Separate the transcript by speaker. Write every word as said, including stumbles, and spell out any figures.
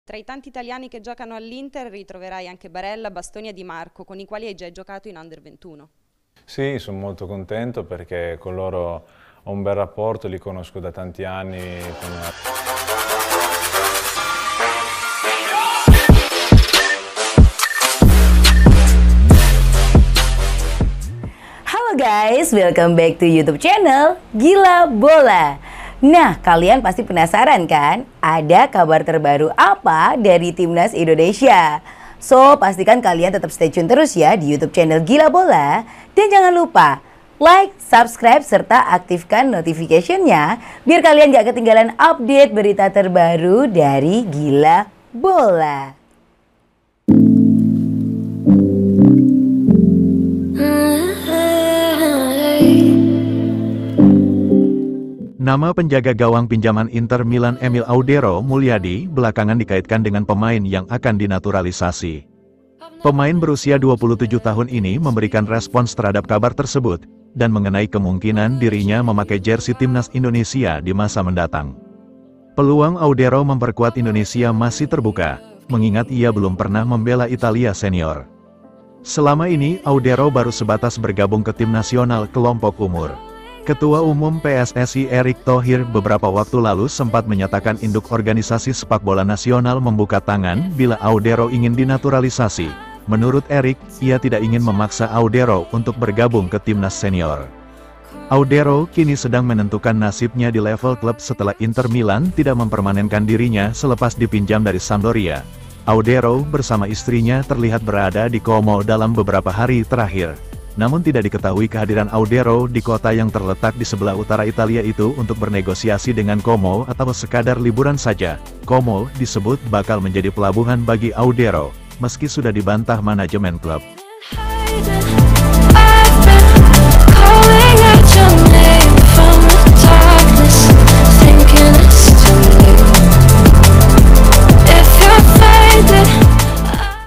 Speaker 1: Tra i tanti italiani che giocano all'Inter ritroverai anche Barella, Bastoni e Di Marco, con i quali hai già giocato in Under ventuno.
Speaker 2: Sì, sono molto contento perché con loro ho un bel rapporto, li conosco da tanti anni.
Speaker 3: Halo guys, welcome back to YouTube channel Gila Bola. Nah, kalian pasti penasaran kan? Ada kabar terbaru apa dari Timnas Indonesia? So, pastikan kalian tetap stay tune terus ya di YouTube channel Gila Bola. Dan jangan lupa like, subscribe, serta aktifkan notification-nya biar kalian gak ketinggalan update berita terbaru dari Gila Bola.
Speaker 4: Nama penjaga gawang pinjaman Inter Milan Emil Audero Mulyadi belakangan dikaitkan dengan pemain yang akan dinaturalisasi. Pemain berusia dua puluh tujuh tahun ini memberikan respons terhadap kabar tersebut dan mengenai kemungkinan dirinya memakai jersey Timnas Indonesia di masa mendatang. Peluang Audero memperkuat Indonesia masih terbuka, mengingat ia belum pernah membela Italia senior. Selama ini Audero baru sebatas bergabung ke tim nasional kelompok umur. Ketua Umum P S S I Erick Thohir beberapa waktu lalu sempat menyatakan induk organisasi sepak bola nasional membuka tangan bila Audero ingin dinaturalisasi. Menurut Erick, ia tidak ingin memaksa Audero untuk bergabung ke timnas senior. Audero kini sedang menentukan nasibnya di level klub setelah Inter Milan tidak mempermanenkan dirinya selepas dipinjam dari Sampdoria. Audero bersama istrinya terlihat berada di Como dalam beberapa hari terakhir. Namun tidak diketahui kehadiran Audero di kota yang terletak di sebelah utara Italia itu untuk bernegosiasi dengan Como atau sekadar liburan saja. Como disebut bakal menjadi pelabuhan bagi Audero, meski sudah dibantah manajemen klub.